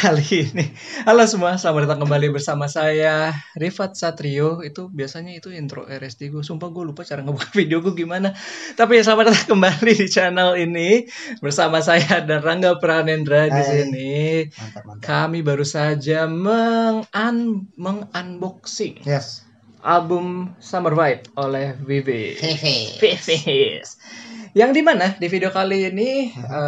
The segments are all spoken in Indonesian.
kali ini. Halo semua, selamat datang kembali bersama saya Rifat Satrio. Itu biasanya itu intro RSD gue. Sumpah gue lupa cara ngebuka video gue gimana. Tapi selamat datang kembali di channel ini bersama saya dan Rangga Pranendra di sini. Mantap. Kami baru saja mengunboxing album Summer Vibe oleh Vivis. Yang dimana di video kali ini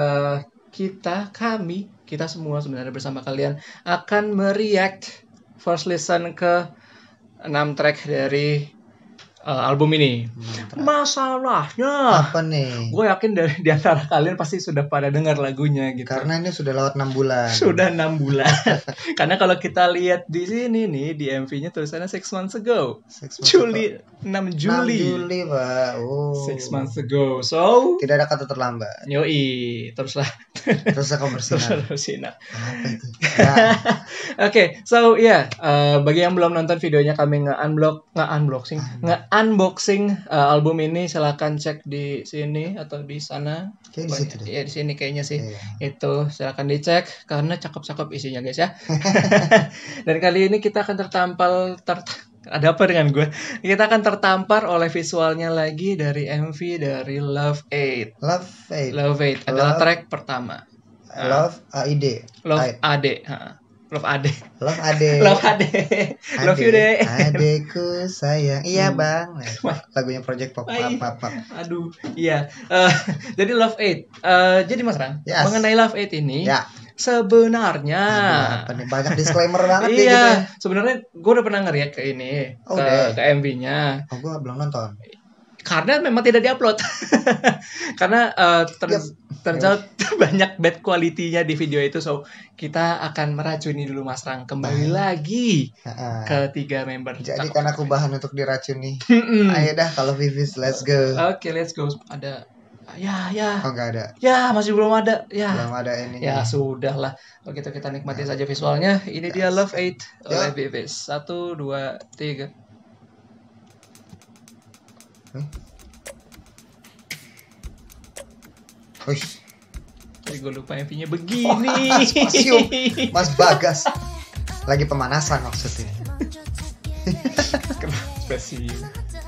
kita semua sebenarnya bersama kalian akan mereact first listen ke 6 track dari album ini. Masalahnya apa nih? Gue yakin di antara kalian pasti sudah pada dengar lagunya gitu. Karena ini sudah lewat 6 bulan. Sudah 6 bulan. Karena kalau kita lihat di sini nih di MV-nya tulisannya 6 months ago. 6 Juli. 6 Juli, Pak. Oh. 6 months ago. So, tidak ada kata terlambat. Yoi, teruslah kamu bersinar. Apa itu? Ya. Oke, so bagi yang belum nonton videonya kami nge-unboxing album ini, silakan cek di sini atau di sana. Kayak di situ deh. Ya di sini kayaknya sih. Iya. Itu silakan dicek karena cakep-cakep isinya guys ya. Dan kali ini kita akan ada apa dengan gue? Kita akan tertampar oleh visualnya lagi dari MV dari Love 8. Love 8 adalah track pertama. Love AID. Love AD. Love AD. Love AD. Love AD. Love you deh. Adekku sayang. Iya, Bang. Lagunya Project Pop. Aduh, iya. Jadi Love 8. Jadi Mas Rang, Yes. mengenai Love 8 ini, Ya. sebenarnya Apa nih? Banyak disclaimer banget nih gitu. iya, sebenarnya gue udah pernah ngeliat ke ini, ke MV-nya. Oh, gue belum nonton. Karena memang tidak diupload. Karena turns out banyak bad quality-nya di video itu. So kita akan meracuni dulu Mas Rang. Kembali lagi ke 3 member. Jadi kan aku bahan untuk diracuni. Ayo dah kalau Vivis, let's go. Oke, let's go. Ada ya. Oh, enggak ada. Ya, masih belum ada. Ya. Belum ada ini. Ya, sudahlah. Kalau gitu kita nikmati saja visualnya. Ini dia Love 8 oleh Vivis. 1 2 3. Hush. Tapi gue lupa MV-nya begini. Spasium. Mas Bagas lagi pemanasan maksudnya. Spesial.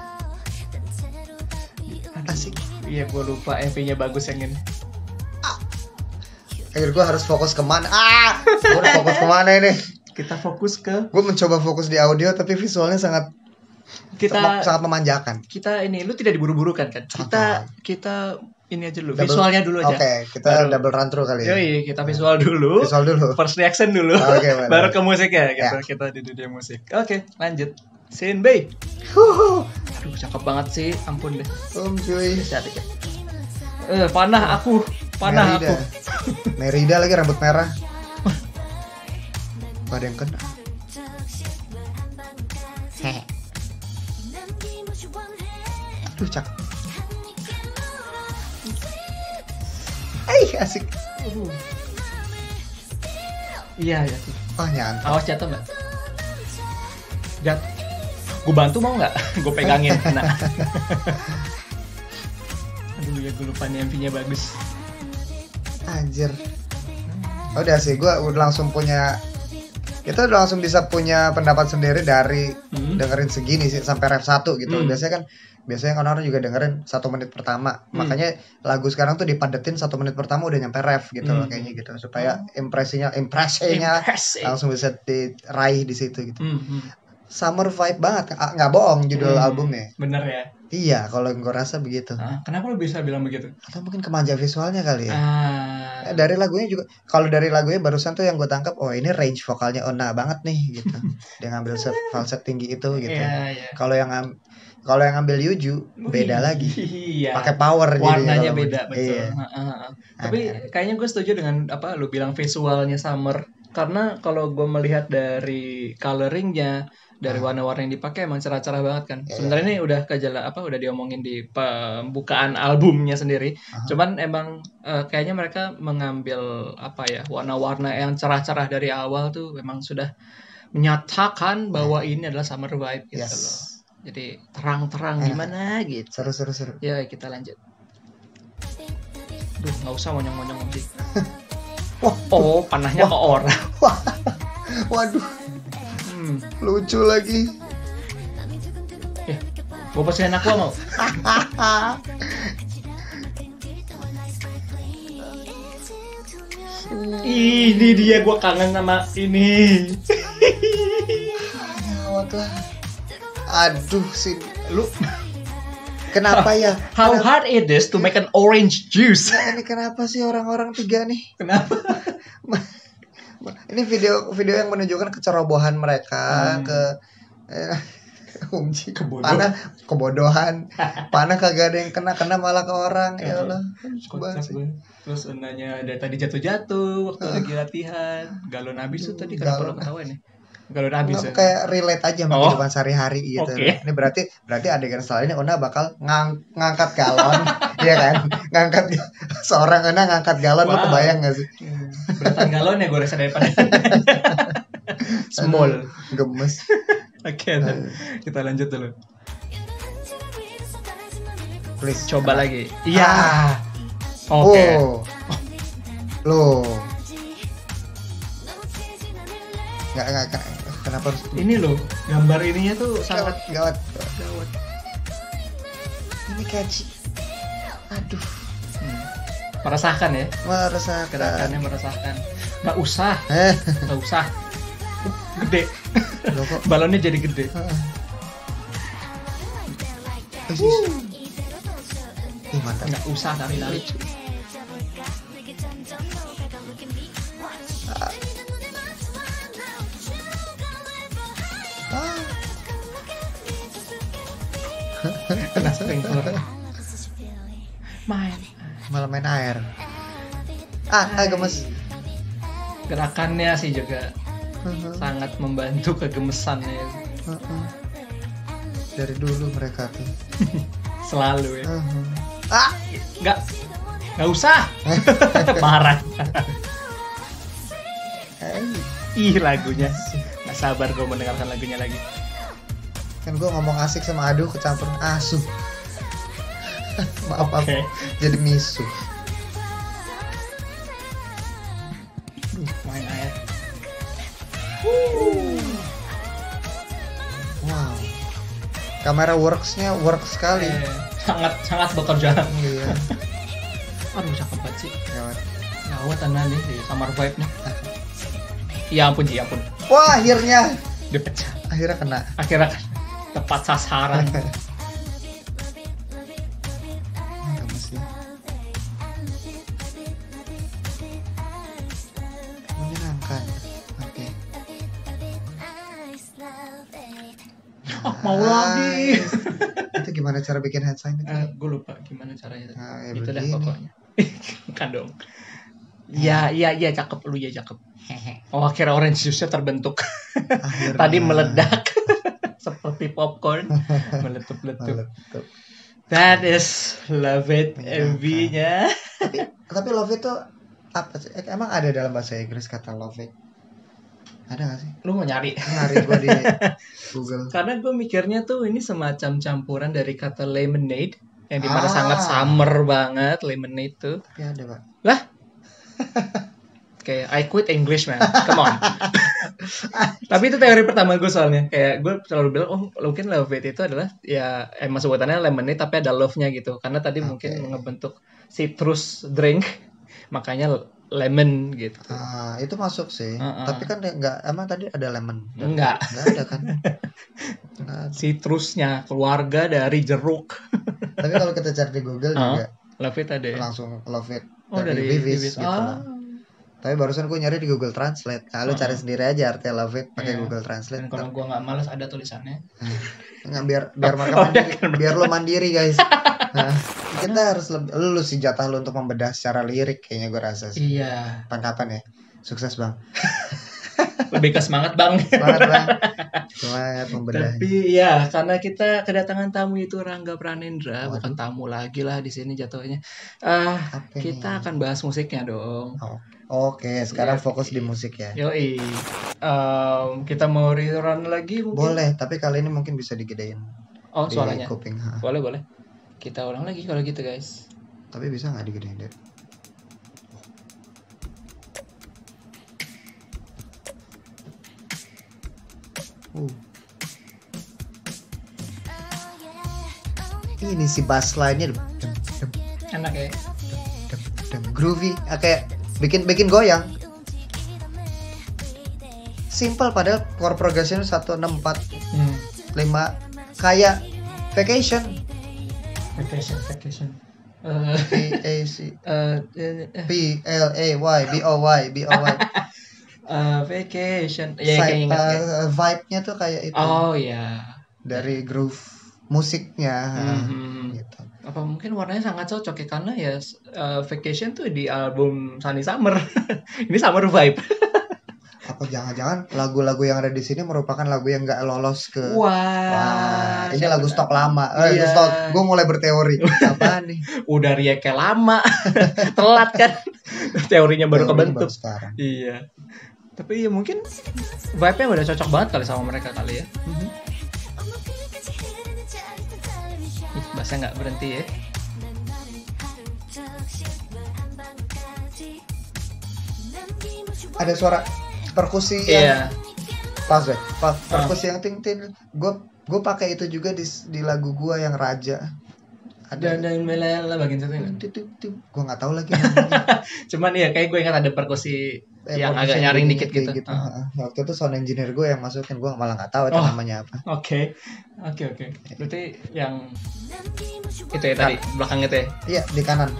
Asik. Iya, gue lupa MV-nya bagus yang ini. Akhirnya gue harus fokus kemana? Gue udah fokus kemana ini? Kita fokus ke Gue mencoba fokus di audio tapi visualnya sangat memanjakan. Kita ini, lu tidak diburu-burukan kan? Kita ini aja dulu, visualnya dulu aja. Oke, kita double run through kali ya. Yoi, kita visual dulu. First reaction dulu. Baru ke musik ya. Kita di dunia musik. Oke, lanjut. Sin Bay. Aduh, cakep banget sih. Ampun deh. Cuy. Cantik ya. Panah aku. Merida lagi rambut merah. Ada yang kena. Aduh, cakep. Asik. Iya sih. Nyantap. Awas jatuh nggak? Gue bantu mau nggak? Gue pegangin. Nah. Aduh ya, gue lupa nih MV-nya bagus. Anjir. Udah sih, gue udah langsung kita udah langsung bisa punya pendapat sendiri dari dengerin segini sih sampai ref 1 gitu. Biasanya kan orang juga dengerin 1 menit pertama. Makanya lagu sekarang tuh dipadetin 1 menit pertama udah nyampe ref gitu loh kayaknya gitu. Supaya impresinya langsung bisa diraih di situ gitu. Summer vibe banget, nggak bohong judul albumnya. Bener ya? Iya, kalau gue rasa begitu. Kenapa lu bisa bilang begitu? Atau mungkin kemanja visualnya kali ya. Dari lagunya juga, kalau dari lagunya barusan tuh yang gue tangkap, oh ini range vokalnya Ona banget nih gitu. Dia ngambil falset tinggi itu gitu. Kalau yang ngambil Yuju beda lagi. Iya. Pakai power warnanya beda betul. Iya. Tapi kayaknya gue setuju dengan apa lu bilang visualnya Summer, karena kalau gue melihat dari coloringnya, dari warna-warna yang dipakai emang cerah-cerah banget kan. Sebenarnya ini udah udah diomongin di pembukaan albumnya sendiri. Cuman emang kayaknya mereka mengambil warna-warna yang cerah-cerah dari awal tuh memang sudah menyatakan bahwa ini adalah summer vibe gitu loh. Jadi terang-terang gimana gitu. Seru. Ya kita lanjut. Duh, nggak usah monyong-monyong sih. Oh, panahnya ke orang. Waduh. Lucu lagi. Gue pesenin aku mau. Ini dia, gue kangen sama ini. Aduh sih lu. Kenapa ya? How hard it is to make an orange juice? Nah, ini kenapa sih orang-orang tiga nih? Kenapa? Ini video yang menunjukkan kecerobohan mereka ke kebodohan. Panah kagak ada yang kena malah ke orang. Ya Allah. Terus nanya dari tadi jatuh-jatuh waktu lagi latihan. Galon habis tuh tadi kenapa lo ketahuan nih? Galon habis ya? Kayak relate aja sama kehidupan sehari-hari gitu. Okay. Ini berarti adegan setelah ini Ona bakal ngangkat galon. Iya kan? Ngangkat seorang Ona ngangkat galon. Lo kebayang gak sih? Beratan galon ya gue rasa daripada small. Gemes. Oke, kita lanjut dulu. Please. Coba lagi. Iya. Oke. Loh. Enggak. Kenapa harus ini loh, gambar ininya tuh sangat gawat. Ini catchy. Aduh. Meresahkan ya? Meresahkan. Gerakannya meresahkan. Nggak usah. Gede. Balonnya jadi gede. Mantap. Nggak usah lari-lari. Kena sprinkler. Malah main air. Gemes. Gerakannya sih juga sangat membantu kegemesannya. Dari dulu mereka tuh selalu ya. Nggak usah. Marah. Lagunya. Nggak sabar gue mendengarkan lagunya lagi. Kan gue ngomong asik sama aduh kecampur asuh. Maaf, jadi misu. Main air. Wow. Kamera works-nya work sekali. Sangat bekerja. Iya. Aduh, cakep banget sih. Gawat tanah nih di summer vibe-nya. Ya ampun. Wah, akhirnya dia pecah. Akhirnya kena. Tepat sasaran. Menyenangkan. Oke. Mau lagi. Itu gimana cara bikin hand sign itu? Gue lupa gimana caranya. Itu dah begini. pokoknya. Bukan dong. Iya, cakep lu ya cakep. Akhirnya orange juice-nya terbentuk. Tadi meledak. Seperti popcorn. Meletup. That is Love It MV-nya. Tapi Love It tuh apa sih? Emang ada dalam bahasa Inggris kata Love It? Ada gak sih? Lu mau nyari? Nyari gue di Google. Karena gue mikirnya tuh ini semacam campuran dari kata lemonade yang dimana sangat summer banget lemonade tuh. Tapi ada Pak. Lah? Kayak I quit English man, come on. Tapi itu teori pertama gue soalnya. Kayak gue selalu bilang, mungkin Love It itu adalah ya emang sebutannya lemonade tapi ada love-nya gitu. Karena tadi mungkin ngebentuk citrus drink, makanya lemon gitu. Itu masuk sih. Tapi kan nggak, emang tadi ada lemon? Nggak ada kan? Citrusnya keluarga dari jeruk. Tapi kalau kita cari di Google juga Love It ada ya? Langsung Love It dari Vivis gitu. Tapi barusan gue nyari di Google Translate. Lu cari sendiri aja artinya Love It pakai Google Translate. Dan kalau gue nggak malas ada tulisannya. Nggak, biar mereka mandiri, biar lo mandiri guys. Kita harus lu sih jatah lu untuk membedah secara lirik kayaknya gue rasa sih. Iya. Kapan ya? Sukses bang. Lebih ke semangat bang. Semangat membedah. Tapi ya karena kita kedatangan tamu itu Rangga Pranendra. Bukan tamu lagi lah di sini jatuhnya. Kita akan bahas musiknya dong. Oke, sekarang fokus di musik ya. Yoi. Kita mau rerun lagi mungkin? Boleh, tapi kali ini mungkin bisa digedein. Suaranya. Kuping. Boleh. Kita ulang lagi kalau gitu guys. Tapi bisa nggak digedein deh? Ini si bass line-nya Enak ya. groovy, kayak bikin goyang. Simple padahal chord progression 164 5 kayak Vacation. VAC PLAY BOY Vacation. Ya kayak ingat. Vibe-nya tuh kayak itu. Oh ya. Dari groove musiknya gitu. Apa mungkin warnanya sangat cocok ya karena ya Vacation tuh di album Sunny Summer. Ini Summer Vibe. Apa jangan-jangan lagu-lagu yang ada di sini merupakan lagu yang nggak lolos ke Wah, ini lagu stok lama. Iya. Stok. Gue mulai berteori. Apaan nih? Udah rieknya lama. Telat kan. Teorinya baru kebentuk. Baru sekarang. Iya. Tapi ya mungkin vibe-nya udah cocok banget kali sama mereka kali ya. Bahasa nggak berhenti ya. Ada suara perkusi yang pas deh. Perkusi yang ting-ting. Gue pakai itu juga di lagu gue yang Raja. Ada dan melela bagian satu ini. Gue nggak tahu lagi namanya. Cuman ya kayak gue ingat ada perkusi yang agak nyaring dikit gitu. Waktu itu sound engineer gue yang masukin, gue malah nggak tahu itu namanya apa. Oke. Berarti yang itu ya tadi belakang itu ya? Iya di kanan.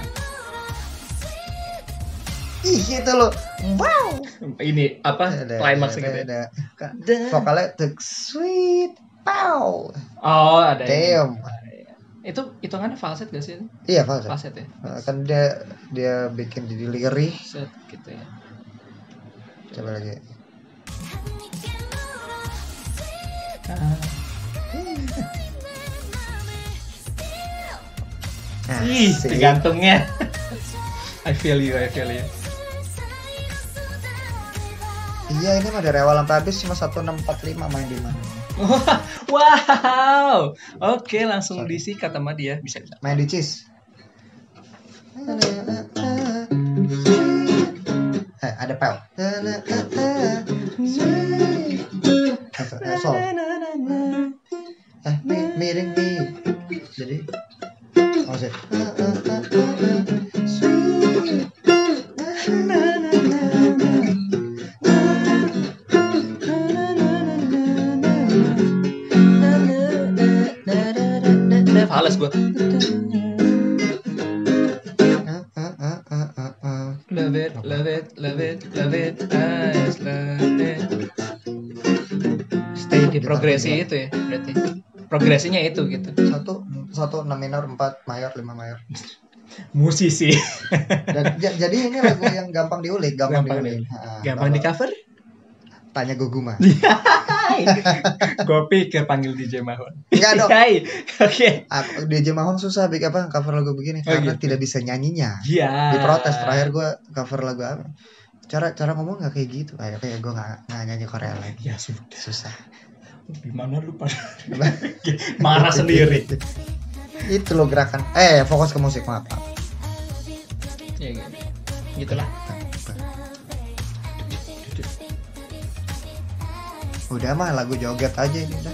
Ih itu loh, wow. Ini apa? Climax gitu ya? Vokalnya the sweet pow. Oh ada. Damn. Itu hitungannya falset gak sih? Iya falset. Falset ya. Kan dia bikin jadi lirih. Set gitu ya. Coba lagi. Ih, tergantungnya. I feel you. Iya ini mah dari awal sampai habis cuma 1645 main di mana. Wow. Oke, langsung disikat sama dia. Bisa. Main di cheese. Ada pel. Sol. Miring nih. Jadi sih. Fales gue. Love it. Stay di progresi itu ya berarti. Progresinya itu gitu. 1 6 minor 4 mayor 5 mayor. Musisi. Jadi ini lagu yang gampang diulik, gampang di cover? Tanya Guguma. Gue pikir panggil DJ Mahon. Enggak dong. Oke. DJ Mahon susah bikin cover lagu begini karena gitu. tidak bisa nyanyinya. Iya. Diprotes terakhir gue cover lagu apa? Cara ngomong nggak kayak gitu. Kayak gue nggak nyanyi Korea lagi. Ya sudah. Susah. Gimana lu pada marah sendiri. Itu lo gerakan. Fokus ke musik maaf. Ya gitulah. Udah mah lagu joget aja ini udah.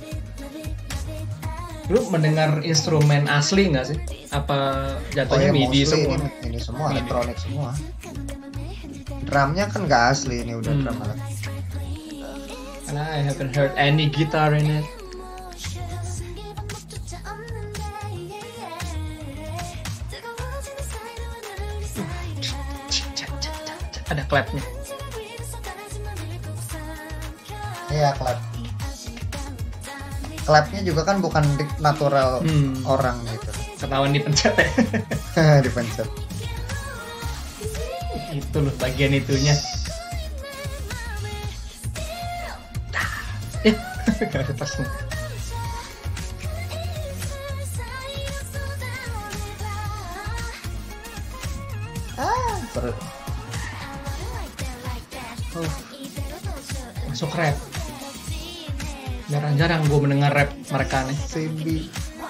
Lu mendengar instrumen asli nggak sih? Apa jatuhnya MIDI semua? Ini semua elektronik semua. Drumnya kan nggak asli, ini udah drum alat. And I haven't heard any guitar in it. Ada clapnya. Iya clap. Clapnya juga kan bukan natural orang gitu. Ketahuan dipencet ya. Dipencet. Itu loh bagian itunya. Gak ada tasnya. Seru. Masuk rap. Jarang-jarang gue mendengar rap mereka nih. Simbi.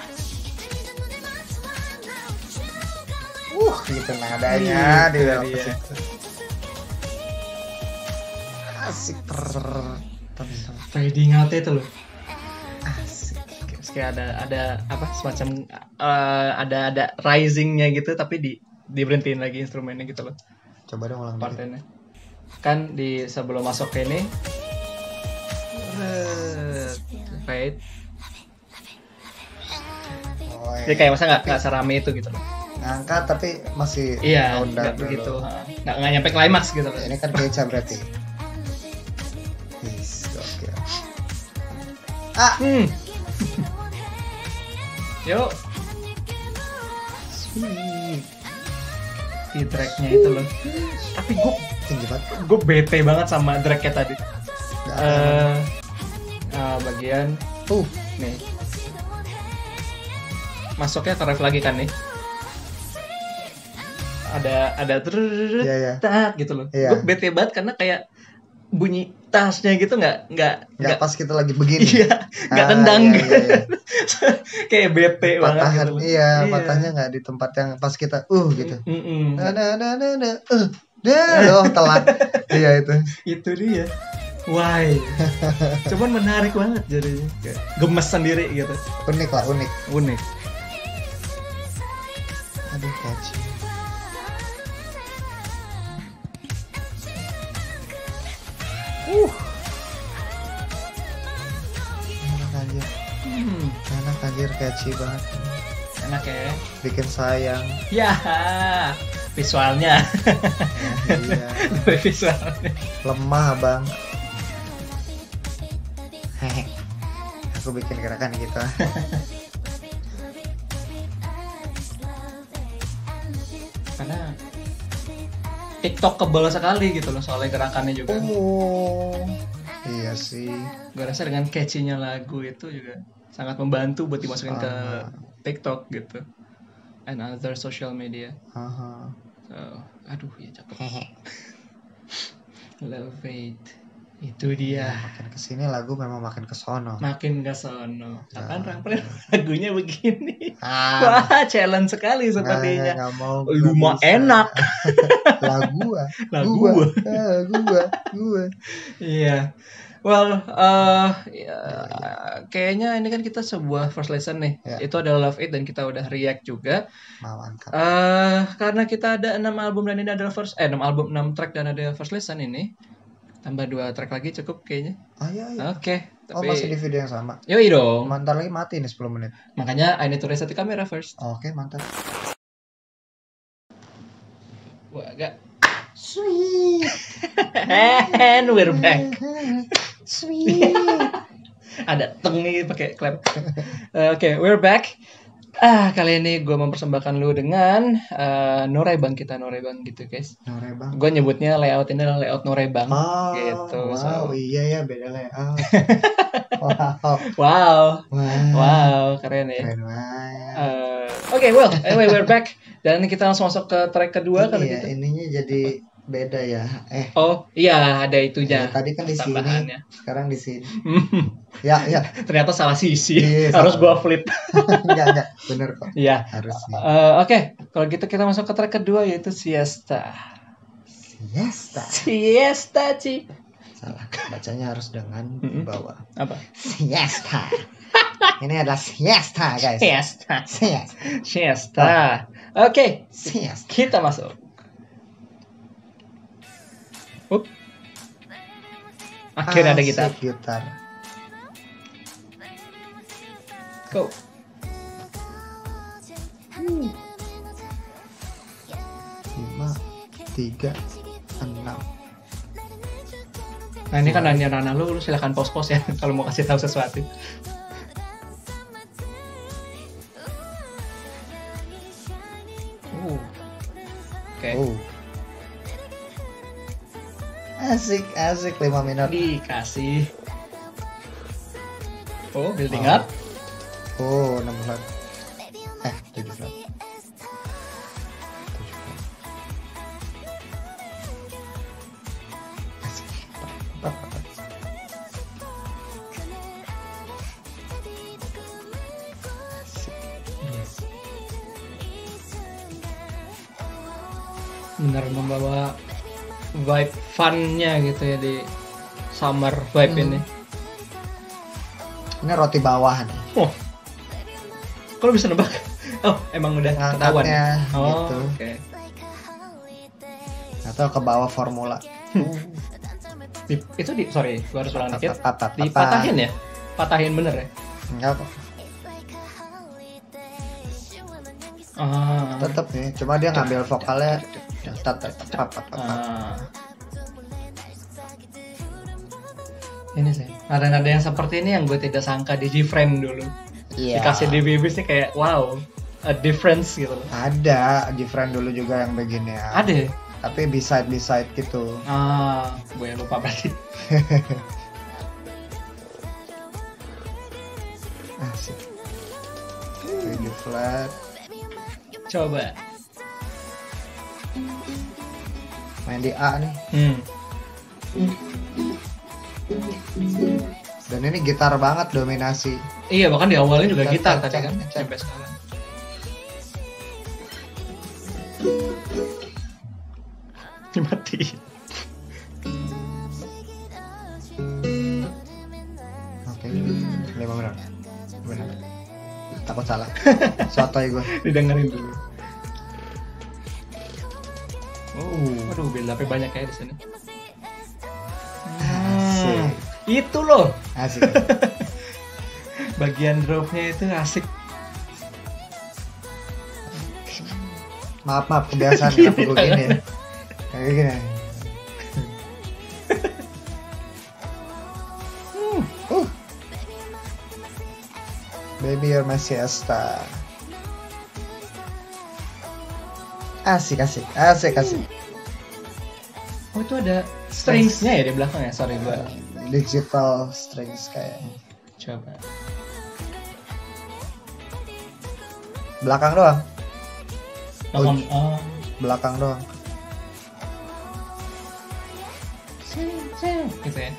Gitu nadanya di dalam situ. Asik. fading out itu loh. Asik. Terus kayak ada apa semacam ada risingnya gitu tapi diberhentiin lagi instrumennya gitu loh. Coba dong ulang dulu. Partnya kan di sebelum masuk ke ini fade. Oh, Jadi kayak masa nggak serame itu gitu loh. Ngangkat tapi masih Iya, ronda nggak begitu. dulu. Nggak nyampe klimaks gitu loh. Ini kan keca berarti. Yes, oke. Yuk. Sweet. Di tracknya itu loh. Tapi Tinggi banget. gue bete banget sama tracknya tadi. Nggak ada. Bagian nih masuknya ke ref lagi kan nih. Ada Iya. tak gitu loh. Iya. Gue bete banget karena kayak bunyi tasnya gitu nggak Pas kita lagi begini. iya nggak tendang Iya, iya. kayak bete banget Patahan, gitu loh. iya, patahnya nggak di tempat yang pas kita gitu. Loh telat. Iya Itu dia. Why? Cuman menarik banget jadinya. Kayak gemes sendiri gitu. Unik lah, unik. Aduh, catchy. Enak anjir, catchy banget. Enak ya. Bikin sayang. Ya, visualnya. Iya. Visualnya. Lemah bang. Hehe. Aku bikin gerakan gitu. Karena TikTokable sekali gitu loh soalnya gerakannya juga. Oh, iya sih. Gue rasa dengan catchy-nya lagu itu juga sangat membantu buat dimasukin ke TikTok gitu. And other social media. So, aduh ya cakep. Love it. Itu dia. Makin kesini lagu memang makin kesono. Makin ke sono. Kapan Rampel lagunya begini? Wah, challenge sekali sepertinya. Nggak mau. Lu mah enak. Lagu gua. Iya. Well, kayaknya ini kan kita sebuah first lesson nih. Ya. Itu adalah Love It dan kita udah react juga. Mantap. Karena kita ada 6 album dan ini adalah 6 album 6 track dan ada first lesson ini. Tambah 2 track lagi cukup kayaknya. Iya. Oke. Oh, masih di video yang sama. Yoi dong. Mantar lagi mati nih 10 menit. Makanya I need to reset the camera first. Oke, mantap. Wah, agak Sweet. and we're back. Sweet. Ada teng nih pakai clap. Oke, we're back. Kali ini gue mempersembahkan lu dengan Norebang kita Norebang gitu guys. Norebang. Gue nyebutnya layout ini adalah layout Norebang gitu. Wow, iya ya beda layout. Wow, keren ya. Keren banget. Oke, well, anyway we're back dan kita langsung masuk ke track kedua kan gitu. Ininya jadi beda ya. Oh, iya ada itunya. Ya, tadi kan di sini, sekarang di sini. Ya. Ternyata salah sisi. Iya, harus gua flip. Enggak, bener kok. Iya. Harusnya. Oke, kalau gitu kita masuk ke track kedua yaitu Siesta. Siesta, Ci. Salah, bacanya harus dengan bawah. Apa? Siesta. Ini adalah siesta, guys. Siesta. Oke. Siesta. Kita masuk. Akhirnya ada gitar. Go. 5, 3, 6. Nah ini kan nanya Rana lu silakan pause ya kalau mau kasih tahu sesuatu. Oke. Asik 5 minit. Dikasih. Building up. 6 flat. 7 flat. Benar membawa vibe fun-nya gitu ya di summer vibe ini. Ini roti bawah nih. Oh, kalau bisa nebak? Oh, emang udah ketahuan. Oh, gitu. Okay. Atau ke bawah formula. Itu sorry, gua harus ulang dikit. Dipatahin ya? Patahin bener ya? Enggak kok. Tetep nih, cuma dia ngambil vokalnya. Ini sih, nada-nada yang seperti ini yang gue tidak sangka di G-Frame dulu. Dikasih di Bibis nih kayak wow, a difference gitu. Ada G-Frame dulu juga yang begini ya. Ada. Tapi beside gitu. Gue lupa berarti. Asik. Ini flat. Coba. Main di A nih. Dan ini gitar banget dominasi. Iya, bahkan di awalnya juga gitar tadi kan sampai sekarang. Mati. Oke, 5 menit. Benar. Takut salah. Sotoy gue. Didengerin dulu. Aduh, build-up-nya banyak ya di sini. Itu loh. Asik. Bagian dropnya itu asik. Maaf kebiasaan aku begini ya. Kayak gini. Baby you're my siesta. Asik. Oh, itu ada stringsnya ya di belakang ya? Sorry gua. Digital strings kayaknya. Coba. Belakang doang. Belakang doang. Gitu ya.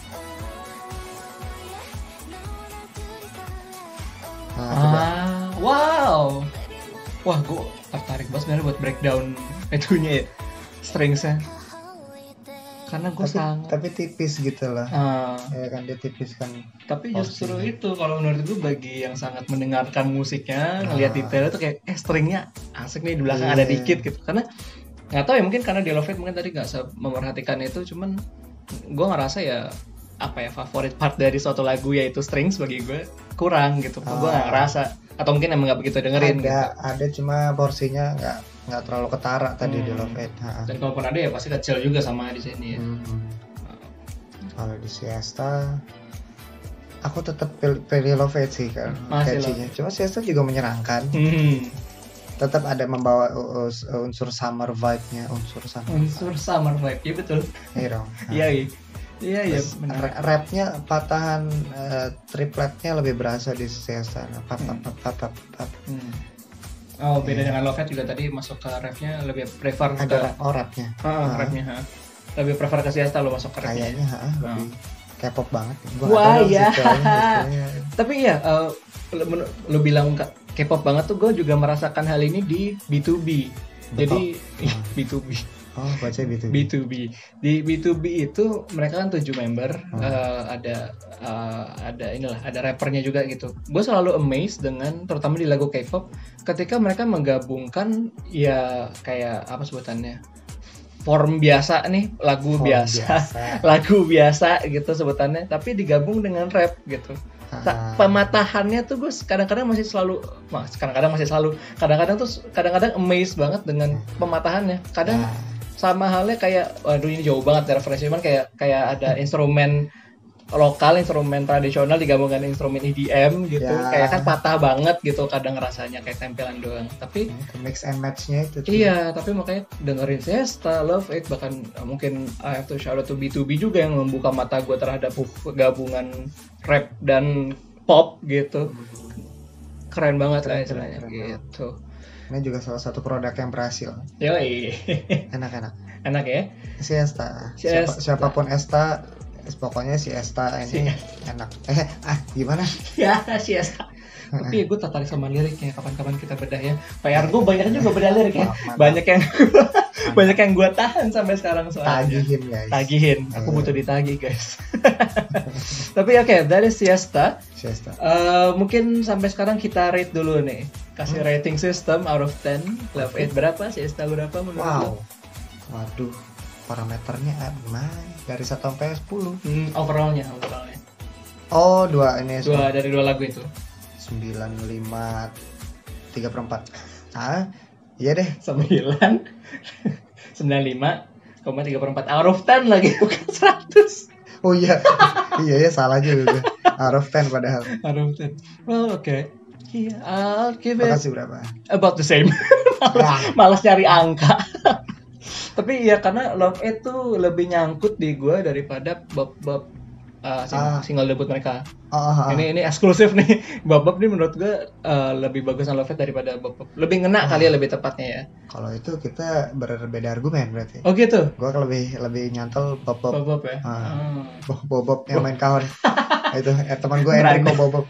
Wow. Wah, gue tertarik banget sebenarnya buat breakdown itunya ya, stringsnya. Karena gue tapi tipis gitu lah. Ya kan dia tipis kan. Tapi justru itu kalau menurut gue bagi yang sangat mendengarkan musiknya, ngelihat detailnya tuh kayak stringnya asik nih di belakang ada dikit gitu. Karena nggak tahu ya, mungkin karena di Love It mungkin tadi nggak memperhatikan itu, cuman gue ngerasa ya favorit part dari suatu lagu yaitu strings bagi gue kurang gitu. Gue nggak ngerasa, atau mungkin emang nggak begitu dengerin. Ada cuma porsinya nggak terlalu ketara tadi di Love It. Dan kalaupun ada ya pasti kecil juga sama di sini ya. Kalau di Siesta aku tetap pilih Love It sih kan, catchy-nya. Cuma Siesta juga menyenangkan. Tetap ada membawa unsur summer vibe-nya, unsur summer vibe. Iya betul. Iya, benar. Rapnya patahan tripletnya lebih berasa di Siesta. Beda dengan Love It juga tadi masuk ke rapnya lebih prefer ke rapnya. Rapnya. Lebih prefer ke Siesta lo masuk ke rapnya. Kayaknya lebih K-pop banget. Wah iya. Tapi ya lo bilang K-pop banget tuh, gue juga merasakan hal ini di B2B. Jadi B2B. Oh, baca B2B. B2B. Di B2B itu mereka kan 7 member, ada rappernya juga gitu. Gue selalu amazed dengan, terutama di lagu K-pop, ketika mereka menggabungkan ya kayak apa sebutannya, form biasa nih, lagu biasa gitu sebutannya, tapi digabung dengan rap gitu. Pematahannya tuh gue kadang-kadang amazed banget dengan pematahannya. Kadang sama halnya kayak, waduh ini jauh banget referensinya, cuman kayak ada instrumen lokal, instrumen tradisional digabungkan instrumen EDM gitu, kayak kan patah banget gitu kadang rasanya, kayak tempelan doang. Tapi mix and match-nya itu. Iya, tapi makanya dengerin Siesta, Love It, bahkan mungkin I have to shout out to B2B juga yang membuka mata gue terhadap gabungan rap dan pop gitu. Keren banget lah istilahnya gitu. Ini juga salah satu produk yang berhasil. Yoi. Enak ya? Siesta. Siapapun Esta, pokoknya si Esta ini enak. Gimana? Ya, Siesta. Tapi gue tertarik sama liriknya, kapan-kapan kita bedah ya. PR gue banyak juga bedah lirik ya. Banyak yang Banyak yang gue tahan sampai sekarang soalnya. Tagihin guys. Tagihin. Aku butuh ditagih guys. Tapi oke, dari Siesta. Mungkin sampai sekarang kita rate dulu nih. Kasih rating system out of 10. Love 8 berapa? Siesta berapa menurut lo? Waduh, parameternya dari 1 sampai 10. Overallnya. Oh, dari 2 lagu itu. 95 3/4. Iya deh. 95,3/4 out of 10 lagi, bukan 100. Oh iya. Iya salah juga. Out of 10 padahal. Out of 10. Well, okay. Yeah, I'll give it. Makasih berapa? About the same. Malas nyari angka. Tapi ya karena Love 8 tuh lebih nyangkut di gue daripada bab single debut mereka. Ini eksklusif nih. Bab nih menurut gue lebih bagus Love 8 daripada bab. Lebih ngena kali ya, lebih tepatnya ya. Kalau itu kita berbeda argumen berarti. Oh gitu. Gue lebih nyantol bab ya. Bob yang main kahon. Itu teman gue Enrico Bob.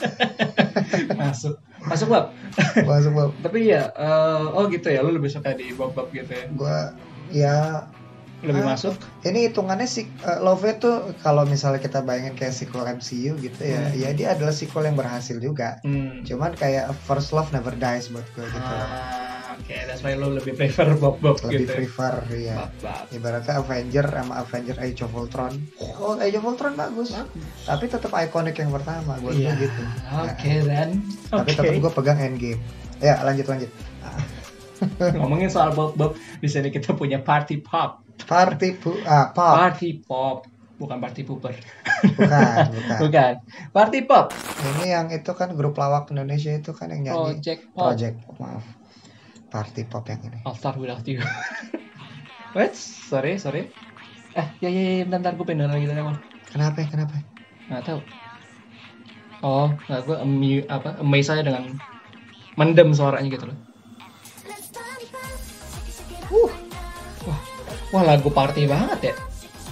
Masuk bab. Tapi ya gitu ya, lu lebih suka di bab gitu ya. Gue ya lebih masuk. Ini hitungannya Love itu kalau misalnya kita bayangin kayak sequel MCU gitu ya, ya dia adalah sequel yang berhasil juga. Cuman kayak First Love Never Dies buat gue gitu. Oke, that's why lo lebih prefer Bob lebih gitu. Prefer ya. Ibaratnya Avenger sama Avenger Age of Ultron. Oh, Age of Ultron bagus. Tapi tetap ikonik yang pertama buat gue gitu. Oke, dan. Tapi tetap gue pegang Endgame. Ya, lanjut. Ngomongin soal Bob, di sini kita punya Party Pop. Party Pop. Bukan Party Pooper. Bukan. Party Pop. Ini yang itu kan grup lawak Indonesia itu kan yang nyanyi. Project Pop. Maaf. Party Pop yang ini. I'll start without you. Wait, sorry. Ya, bentar gue pindah lagi dari awal. Kenapa? Nggak tahu. Oh, nggak, gue amazed saya dengan mendem suaranya gitu loh. Wah, lagu party banget ya.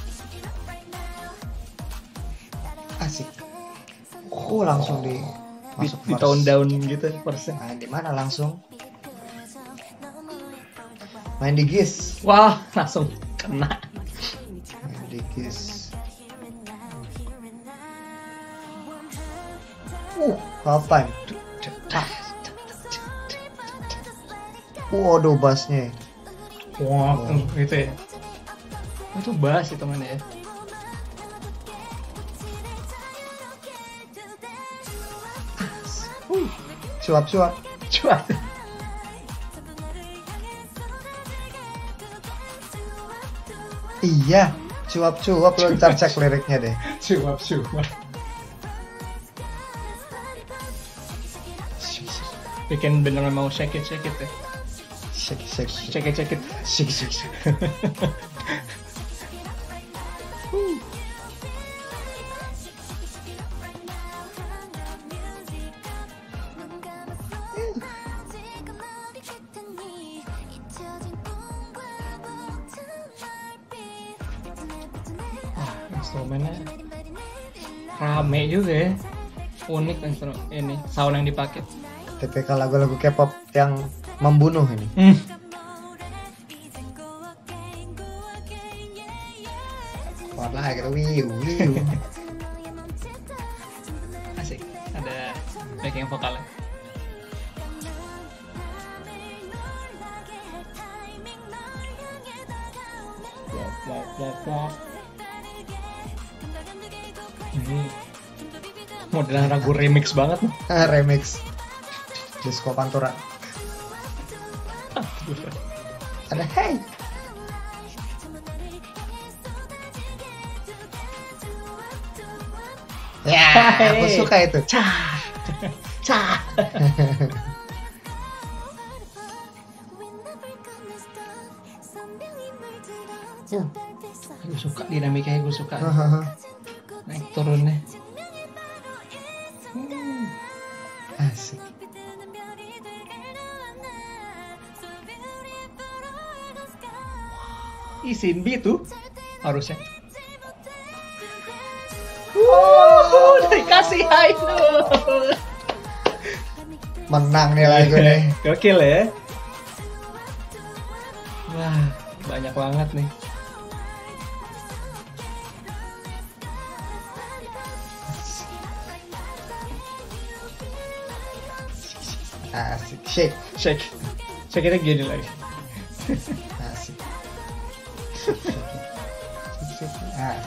Asik. Langsung masuk di tone down gitu persen. Main di mana langsung? Main di Gis. Wah, langsung kena. Main di Gis. Halftime. Waduh, bassnya. Wah, gitu ya. Itu bass itu mana ya? Cuap. Iya, cuap lo ntar cek liriknya deh. Cuap. Bikin beneran mau shake it ya. Shake it. Instrumennya rame juga ya, unik ini sound yang dipakai. Tipikal lagu-lagu K-pop yang membunuh ini. Wah, gitu wiu. Asik, ada backing vokalnya. Ini modelan lagu remix banget nih. Remix Disco Pantura. Ada hey. Ya, aku suka itu. Cah. Gue suka dinamikanya, gue suka. Naik turunnya. Asik. Sinbi tuh harusnya. Dikasih idol. Menang nih lagu nih. Gokil ya. Wah, banyak banget nih. Asik. Shake. Shake-nya gini lagi. Asik. Asik.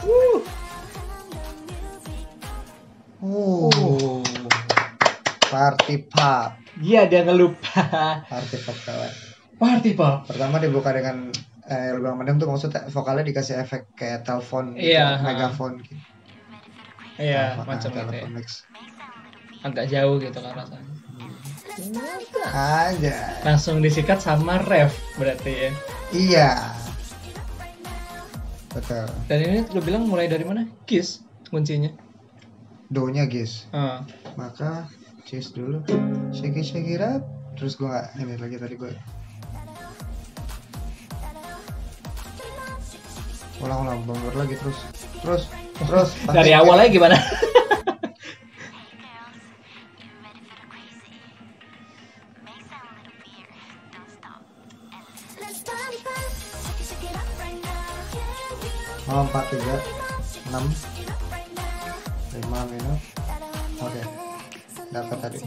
Party pop. Iya, dia ngelupa. Party pop kawan. Party pop. Pertama dibuka dengan Bang Mendem tuh maksudnya vokalnya dikasih efek kayak telepon, Iya, megafon gitu. Iya, macam itu. Ya. Agak jauh gitu kan rasanya. Aja. Langsung disikat sama ref berarti ya. Iya. Betul. Dan ini lu bilang mulai dari mana? Kiss kuncinya. Do-nya guys. Ah. Maka cheese dulu. Shake it up. Terus gue nggak ini lagi tadi gue. Ulang bangor lagi terus. Dari awalnya gimana? Oh, 4, 3, 6, 5 minut. Oke. Dapat tadi.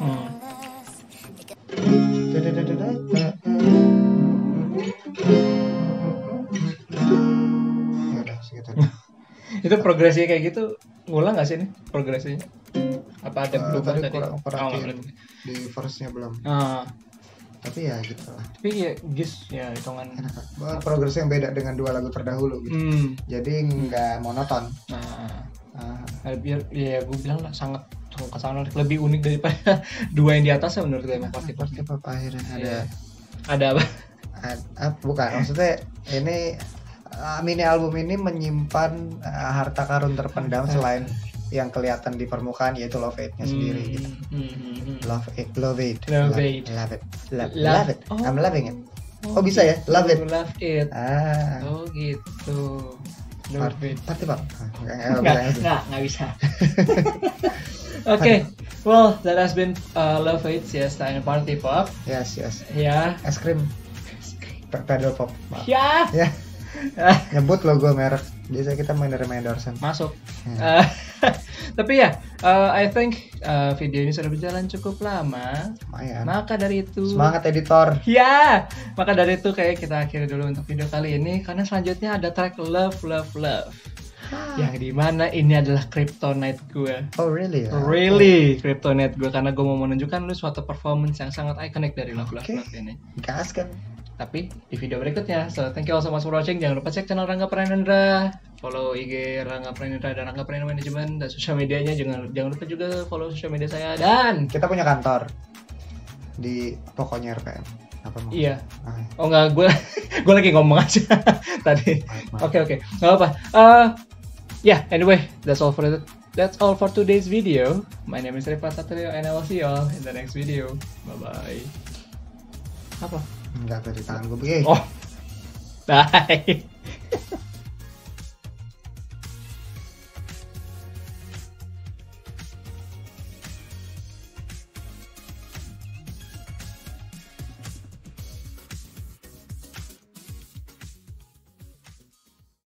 Udah segitu. Itu progresinya kayak gitu ngulang nggak sih nih progresinya? Apa ada berubah tadi? tadi? Kurang di verse-nya belum. Tapi ya gitu lah. Tapi ya gis ya hitungan. Progresnya yang beda dengan dua lagu terdahulu gitu. Jadi nggak monoton. Biar ya gue bilang lah sangat lebih unik daripada dua yang di atasnya menurut gue emang Party Pop akhirnya ada apa? Bukan, maksudnya ini mini album ini menyimpan harta karun terpendam selain yang kelihatan di permukaan yaitu Love It-nya sendiri gitu. Love it. Oh. I'm loving it. Oh bisa ya? Love it. Oh gitu. Love it. Party Pop. Nggak bisa. Okay, well that has been Love It, Siesta and Party Pop. Yes. Ya. Es krim. Pedal Pop. Ya. Nyebut logo merek. Biasa kita menerima endorsement. Masuk. Tapi ya, I think video ini sudah berjalan cukup lama. Lumayan. Maka dari itu semangat editor. Ya, maka dari itu kayak kita akhiri dulu untuk video kali ini karena selanjutnya ada track Love. Yang dimana ini adalah kryptonite gue. Oh really? Really kryptonite gue karena gue mau menunjukkan lu suatu performance yang sangat ikonik dari Love ini. Gas kan? Tapi di video berikutnya. So thank you all so much for watching. Jangan lupa cek channel Rangga Pranendra, follow IG Rangga Pranendra dan Rangga Pranendra Management dan sosial medianya. Jangan lupa juga follow sosial media saya dan kita punya kantor di pokoknya RPM. Apa mau? Iya. Oh enggak, gue lagi ngomong aja tadi. Oke. Enggak apa. Yeah, anyway, that's all for today's video. My name is Rifat Satrio and I will see you all in the next video. Bye-bye. Apa? Enggak, dari tangan gue begini. Oh. Bye.